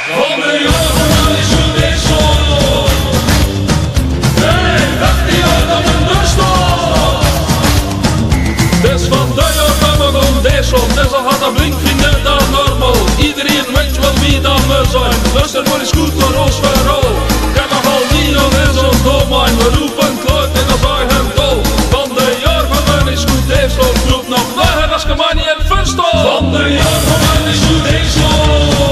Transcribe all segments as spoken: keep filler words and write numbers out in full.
Van de jongen is goed is zo. Hey, dat die uit aan mijn deur staat. Dus van de jongen begon deze op. Dus al had dat blinkvinger dan normaal. Iedereen weet wel wie dat we zijn. Luister voor is goed voor ons verhaal. Ik heb nog al niet nog in zo'n domein. We roepen kloot en dan zijn hem dol. Van de jongen is goed deze op. Roep nog luider als je maar niet hebt verstaan. Van de jongen is goed deze op.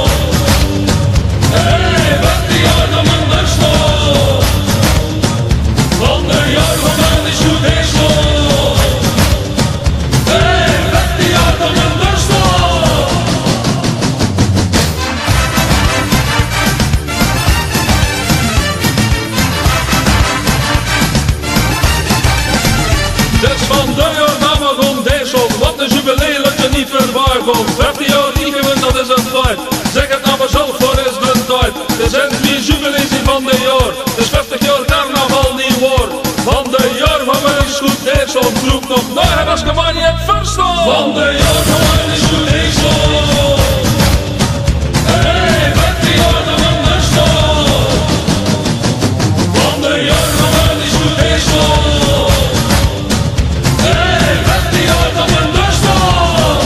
Hey, wat die uit aan mijn deur staat. Van de jongen is goed deze op. Hey, wat die uit aan mijn deur staat. Dus van de jongen begon deze op. Wat een jubilee dat je niet verwaard wordt. vijftien jaar niet gewend, dat is een feit. Zeg het nou maar zelf, voor is de tijd. Er zijn vier jubilees in van de jaar. Dus vijftig jaar carnaval niet waar. Van de jaar van me is goed deze op. Roep nog naar als je maar niet hebt verstaan. Van de jaar van me is goed deze op. Hey, vijftien jaar dat men er staat. Van de jaar van me is goed deze op. Hey, vijftien jaar dat men er staat.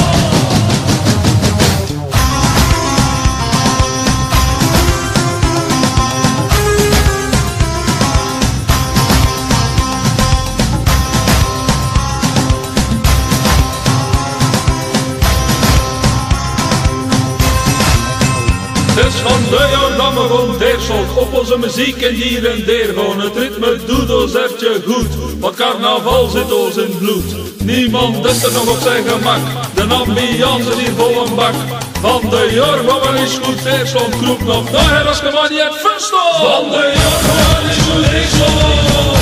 Dus van de jaar dat we gewoon deersel op onze muziek en hier en der gewoon. Het ritme doet ons hartje goed, want carnaval zit ons in bloed. Niemand is er nog op zijn gemak, de ambiance is hier vol een bak. Van de jaar van we is goed deersel, groep nog naar als je maar niet hebt verstaan. Van de jaar van we is goed deersel.